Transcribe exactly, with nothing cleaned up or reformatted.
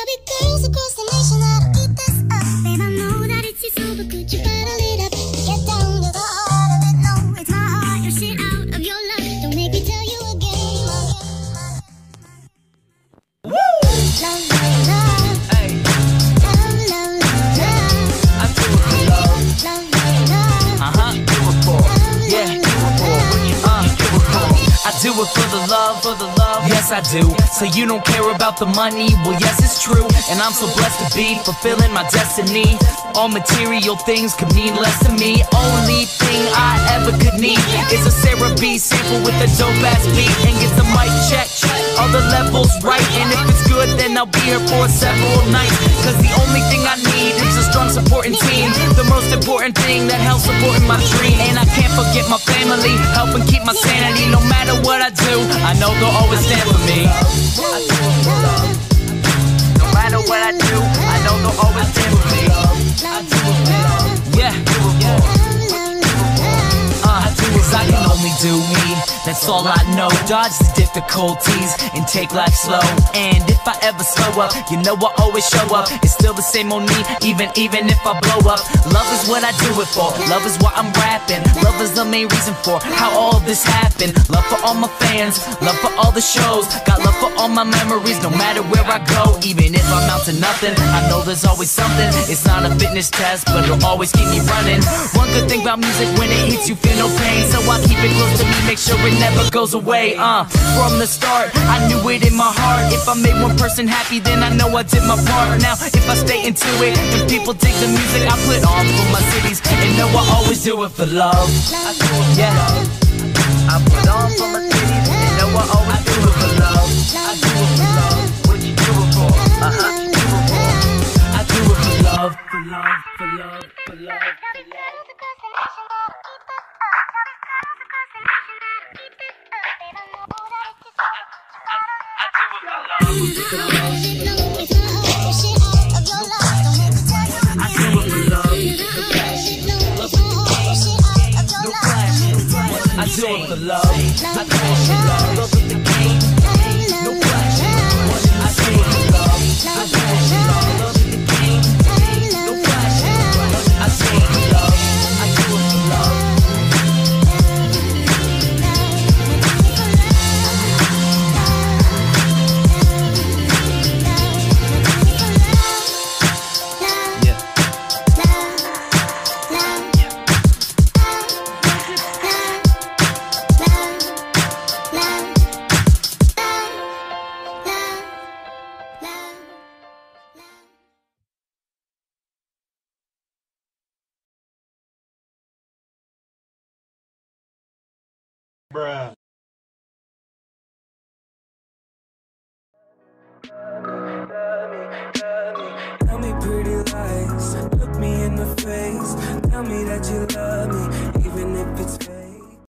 Barbie girls across the nation that'll eat this up. Babe, I know that it's your soul, but could you bottle it up? Get down to the heart of it. No, it's my heart. Your shit out of your love. Don't make me tell you again. Woo! Love, love, love. Hey. Love, love, love, love. I do it for love. Love, love, love. Uh huh. Do it for. Yeah. Do it for. Uh. Do it for. I do it for the love, for the love. Yes, I do. So you don't care about the money? Well, yes, it's true. And I'm so blessed to be fulfilling my destiny. All material things could mean less to me. Only thing I ever could need is a Sarah B sample with a dope ass beat, and get the mic check, all the levels right. And if it's good, then I'll be here for several nights. Cause the only thing I need is a strong supporting team. The most important thing that helps supporting my dream. And I can't forget my family, helping keep my sanity. No matter what I do, I know they'll always stand for me. I do it for love. No matter what I do, I know they'll always stand for me. I do it for love. Yeah, do it for. Uh, I do as I can only do me. That's all I know. Dodge the difficulties and take life slow. And if I ever slow up, you know I always show up. It's still the same on me, even even if I blow up. Love is what I do it for. Love is why I'm rapping. Love is the main reason for how all this happened. Love for all my fans, love for all the shows. Got love for all my memories, no matter where I go. Even if I'm out to nothing, I know there's always something. It's not a fitness test, but it'll always keep me running. One good thing about music, when it hits you feel no pain. So I keep it close to me, make sure it never goes away. Uh, from the start, I knew it in my heart. If I made one person happy, then I know I did my part. Now, if I stay into it, and people dig the music I put on for my cities, and know I always do it for love. I do it, yeah. I put on for my cities, and know I always do it for love. I do it for love. What you do it for? Uh huh. Do it for. I do it for love, for love, for love, for love, for love. I do it for love. I do it for love. Love with the game. No flash. I do it for love. I do it for love. Love with the game. No flash. I do it for love. I do it for love. Bruh. Tell me pretty lies, look me in the face. Tell me that you love me,